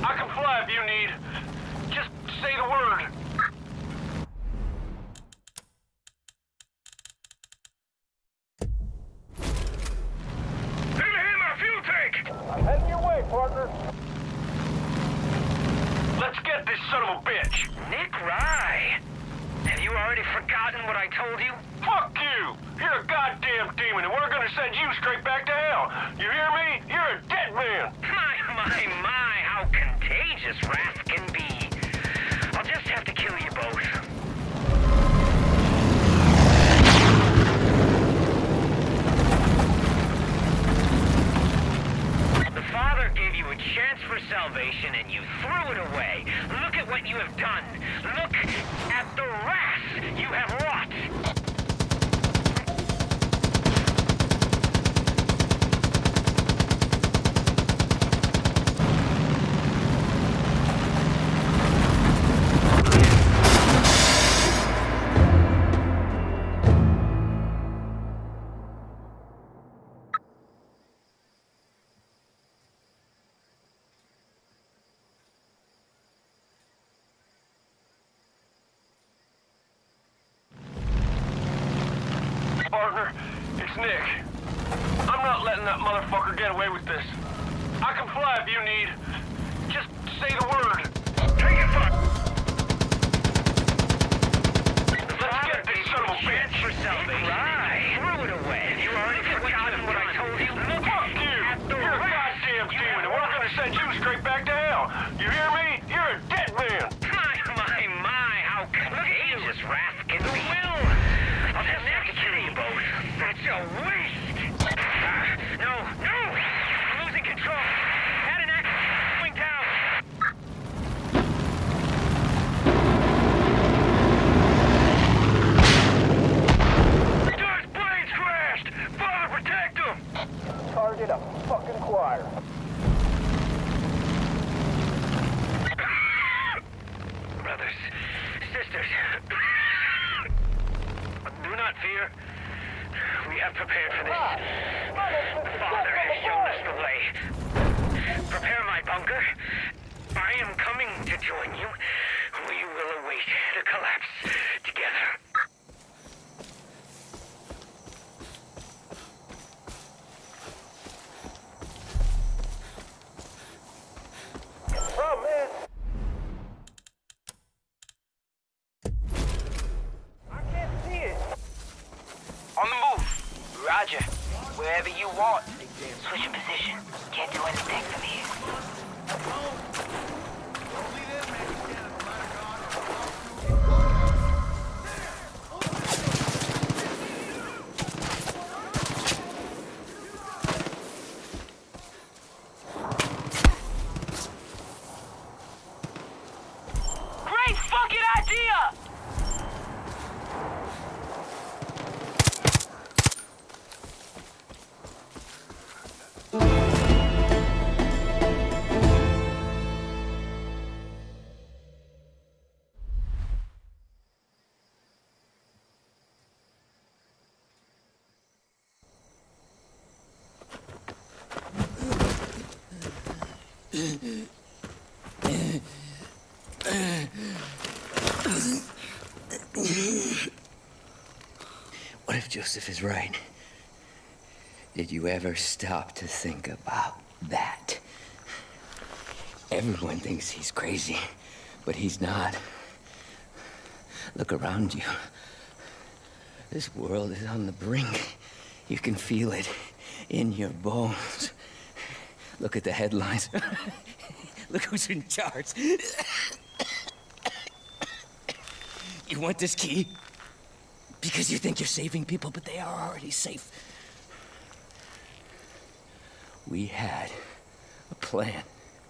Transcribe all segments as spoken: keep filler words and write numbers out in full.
I can fly if you need. Just say the word. Let me hit my fuel tank! I'm heading your way, partner. Let's get this son of a bitch. Nick Rye! Have you already forgotten what I told you? Fuck you! You're a goddamn demon, and we're gonna send you straight back to hell. You hear me? You're a dead man. My, my, my, how contagious wrath can be. I'll just have to kill you both. The Father gave you a chance for salvation, and you threw it away. Look at what you have done. Look at the wrath you have wrought. Partner, it's Nick. I'm not letting that motherfucker get away with this. I can fly if you need. Just say the word. Take it, fuck! Let's get this son of a bitch. For salvation. Right. Threw it away. You already forgotten what I told you. Look Fuck you! at the You're a wrath goddamn you demon, and have we're wrought. gonna send you straight back to hell. You hear me? You're a dead man. My, my, my, how contagious wrath can be. Will! I'll just have to kill you both. That's a waste! Uh, no, no! I'm losing control. Had an accident. Going down. Dude's plane's crashed! Father, protect him! Target a fucking choir. Brothers, sisters, do not fear. We have prepared for this. The Father has shown us the way. Prepare my bunker. I am coming to join you. We will await the collapse together. Oh, man. I can't see it. On the move. Roger. Wherever you want. Switching position. Can't do anything from here. Great fucking idea! What if Joseph is right? Did you ever stop to think about that? Everyone thinks he's crazy, but he's not. Look around you. This world is on the brink. You can feel it in your bones. Look at the headlines. Look who's in charge. You want this key? Because you think you're saving people, but they are already safe. We had a plan.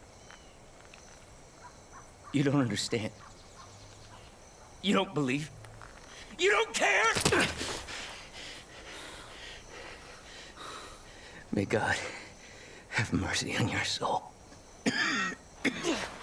You don't understand. You don't believe. You don't care! May God have mercy on your soul.